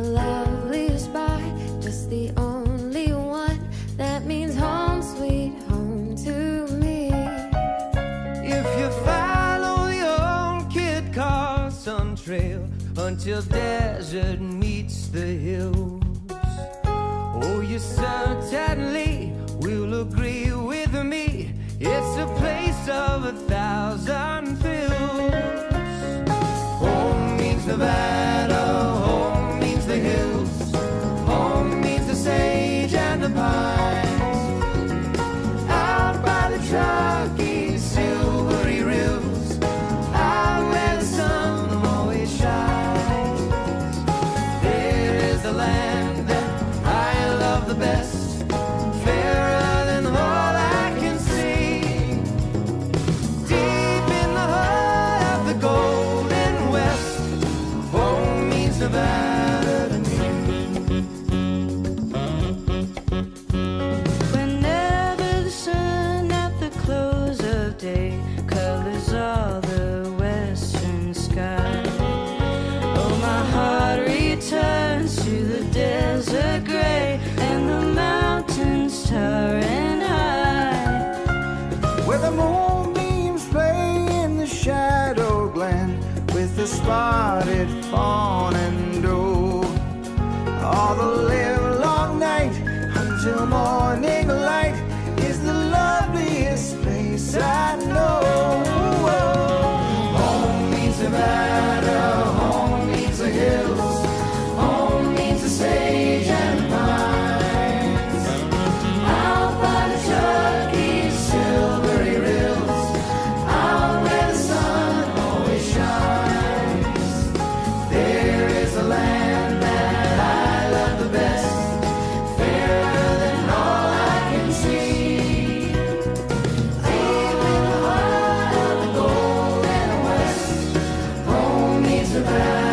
loveliest by, just the only one that means home sweet home to me. If you follow the old Kit Carson trail until desert meets the hills, oh, you certainly will agree with me, it's a place of 1,000 thrills. Home means Nevada, home means the hills, home means the sage and the pines. Out by the Truckee, silvery rills, out where the sun always shines. There is the land that I love the best, fairer than all I can see. Deep in the heart of the golden west, home means Nevada to me. Whenever the sun at the close of day colors all the western sky, oh, my heart returns to the desert gray and the mountains towering high, where the moonbeams play in the shadow glen with the spotted fawn and doe, all the live long night until morning light is the loveliest place I know. Home means Nevada, home means the hills, home means the sage and the pines. Out by the Truckee, silvery rills, out where the sun always shines. There is a land that I love the best, fairer than all I can see. Deep in the heart of the golden west, home means Nevada.